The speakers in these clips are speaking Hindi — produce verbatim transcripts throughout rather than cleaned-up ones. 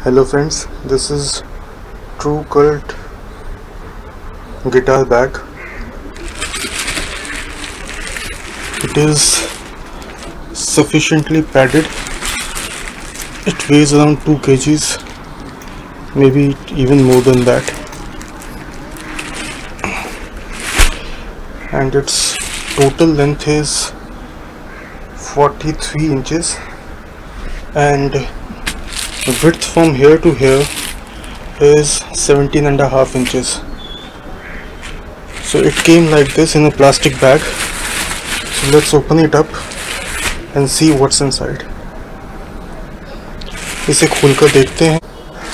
Hello friends, this is True Cult guitar bag. It is sufficiently padded. It weighs around two kilograms, maybe even more than that, and its total length is forty-three inches and the width from here to here is seventeen and a half inches. So it came like this in a plastic bag. So let's open it up and see what's inside. इसे खोलकर देखते हैं.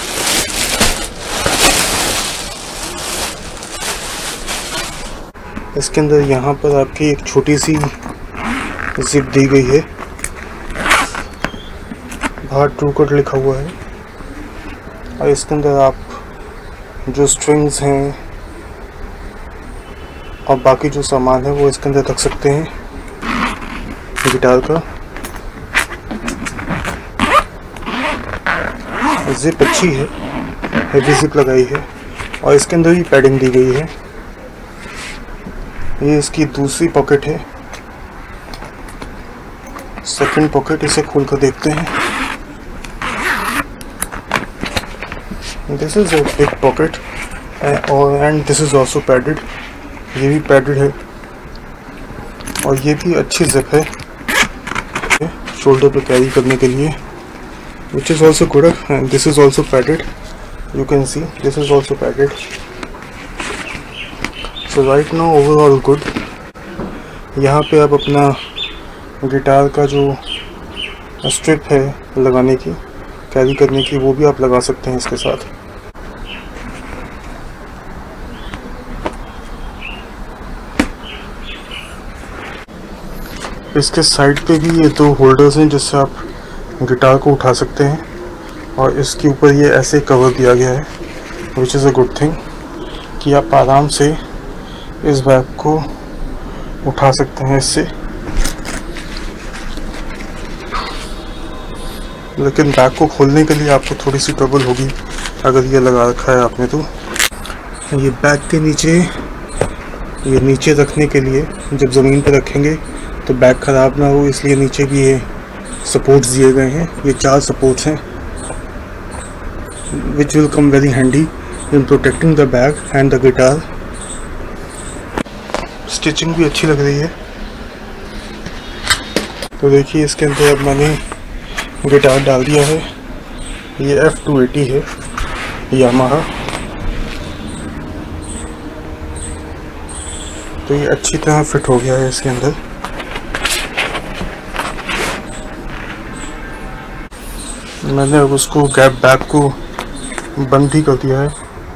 इसके अंदर यहाँ पर आपकी एक छोटी सी जिप दी गई है. बाहर ट्रू कट लिखा हुआ है और इसके अंदर आप जो स्ट्रिंग्स हैं और बाकी जो सामान है वो इसके अंदर रख सकते हैं गिटार का. जिप अच्छी है, हेवी जिप लगाई है और इसके अंदर ही पैडिंग दी गई है. ये इसकी दूसरी पॉकेट है, सेकंड पॉकेट. इसे खोल कर देखते हैं. This is a big pocket uh, and this is also padded. ये भी padded है और ये भी अच्छी zip है शोल्डर पे कैरी करने के लिए, which is also good. And this is also padded. You can see this is also padded. So right now overall good. यहाँ पे आप अपना गिटार का जो स्ट्रिप है लगाने की, कैरी करने की, वो भी आप लगा सकते हैं इसके साथ. इसके साइड पे भी ये दो होल्डर्स हैं जिससे आप गिटार को उठा सकते हैं और इसके ऊपर ये ऐसे कवर दिया गया है, which is a good thing कि आप आराम से इस बैग को उठा सकते हैं इससे. लेकिन बैग को खोलने के लिए आपको थोड़ी सी ट्रबल होगी अगर ये लगा रखा है आपने. तो ये बैग के नीचे, ये नीचे रखने के लिए जब ज़मीन पर रखेंगे तो बैग ख़राब ना हो, इसलिए नीचे भी ये सपोर्ट्स दिए गए हैं. ये चार सपोर्ट्स हैं which will come very handy in protecting the bag and the guitar. Stitching भी अच्छी लग रही है. तो देखिए इसके अंदर अब मैंने गिटार डाल दिया है. ये एफ टू एटी है यामाहा. तो ये अच्छी तरह फिट हो गया है इसके अंदर. मैंने अब उसको गैप बैग को बंद ही कर दिया है.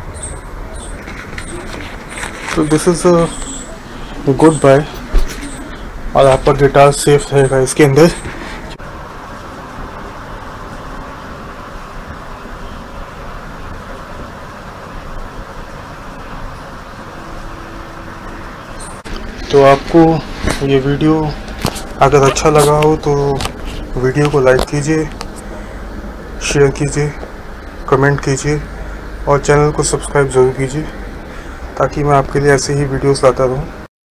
तो this is a good buy और आपका गिटार सेफ रहेगा इसके अंदर. तो आपको ये वीडियो अगर अच्छा लगा हो तो वीडियो को लाइक कीजिए, शेयर कीजिए, कमेंट कीजिए और चैनल को सब्सक्राइब ज़रूर कीजिए ताकि मैं आपके लिए ऐसे ही वीडियोस लाता रहूं.